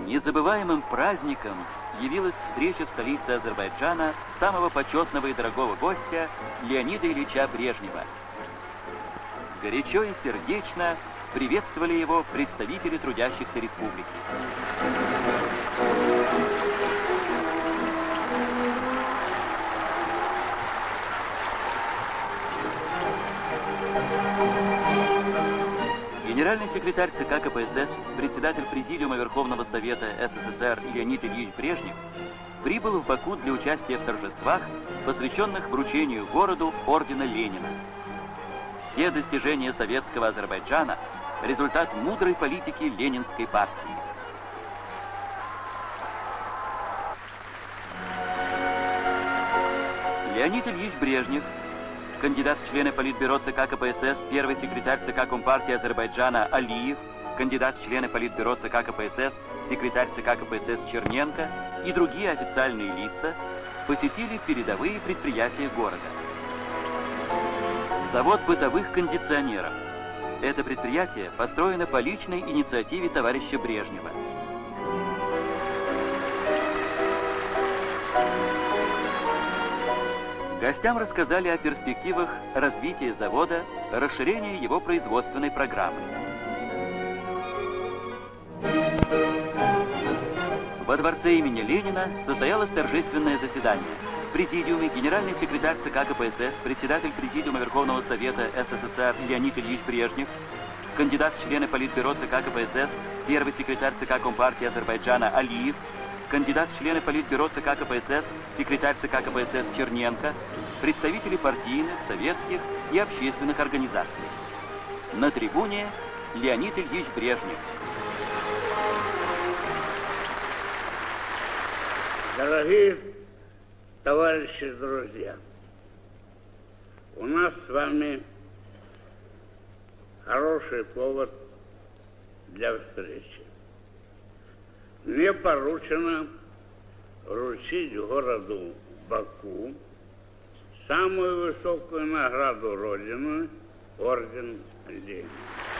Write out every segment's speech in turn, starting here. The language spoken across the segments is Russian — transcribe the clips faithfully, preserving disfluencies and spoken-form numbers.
Незабываемым праздником явилась встреча в столице Азербайджана самого почетного и дорогого гостя Леонида Ильича Брежнева. Горячо и сердечно приветствовали его представители трудящихся республики. Генеральный секретарь ЦК КПСС, председатель Президиума Верховного Совета СССР Леонид Ильич Брежнев прибыл в Баку для участия в торжествах, посвященных вручению городу ордена Ленина. Все достижения советского Азербайджана – результат мудрой политики Ленинской партии. Леонид Ильич Брежнев, кандидат в члены Политбюро ЦК КПСС, первый секретарь ЦК Компартии Азербайджана Алиев, кандидат в члены Политбюро ЦК КПСС, секретарь ЦК КПСС Черненко и другие официальные лица посетили передовые предприятия города. Завод бытовых кондиционеров. Это предприятие построено по личной инициативе товарища Брежнева. Гостям рассказали о перспективах развития завода, расширения его производственной программы. Во дворце имени Ленина состоялось торжественное заседание. В президиуме генеральный секретарь ЦК КПСС, председатель Президиума Верховного Совета СССР Леонид Ильич Брежнев, кандидат в члены Политбюро ЦК КПСС, первый секретарь ЦК Компартии Азербайджана Алиев, кандидат в члены Политбюро ЦК КПСС, секретарь ЦК КПСС Черненко, представители партийных, советских и общественных организаций. На трибуне Леонид Ильич Брежнев. Дорогие товарищи, друзья, у нас с вами хороший повод для встречи. Мне поручено вручить городу Баку самую высокую награду Родины – орден Ленина.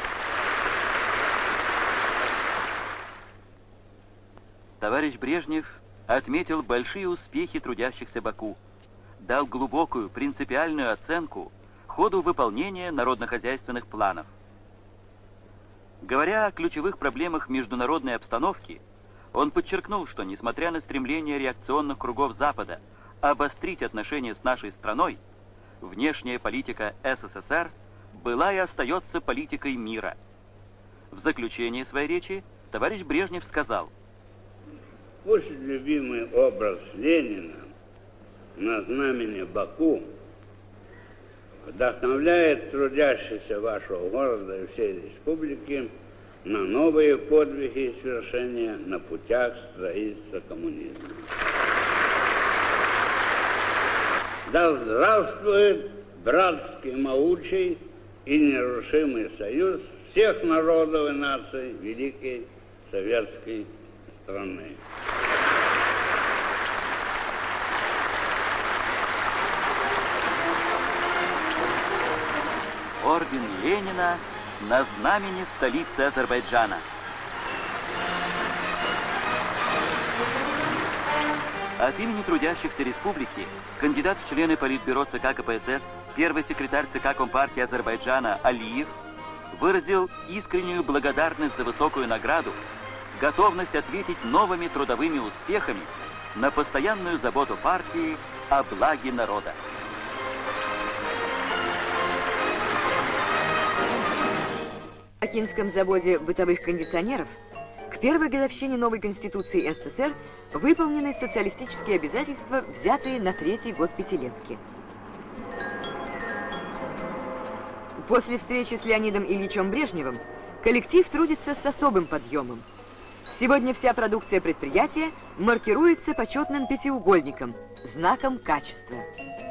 Товарищ Брежнев отметил большие успехи трудящихся Баку, дал глубокую принципиальную оценку ходу выполнения народно-хозяйственных планов. Говоря о ключевых проблемах международной обстановки, он подчеркнул, что, несмотря на стремление реакционных кругов Запада обострить отношения с нашей страной, внешняя политика СССР была и остается политикой мира. В заключение своей речи товарищ Брежнев сказал: «Пусть любимый образ Ленина на знамени Баку вдохновляет трудящихся вашего города и всей республики на новые подвиги и свершения на путях строительства коммунизма. Да здравствует братский, могучий и нерушимый союз всех народов и наций великой советской страны». Орден Ленина на знамени столицы Азербайджана. От имени трудящихся республики кандидат в члены Политбюро ЦК КПСС, первый секретарь ЦК Компартии Азербайджана Алиев выразил искреннюю благодарность за высокую награду, готовность ответить новыми трудовыми успехами на постоянную заботу партии о благе народа. В Бакинском заводе бытовых кондиционеров к первой годовщине новой Конституции СССР выполнены социалистические обязательства, взятые на третий год пятилетки. После встречи с Леонидом Ильичем Брежневым коллектив трудится с особым подъемом. Сегодня вся продукция предприятия маркируется почетным пятиугольником, знаком качества.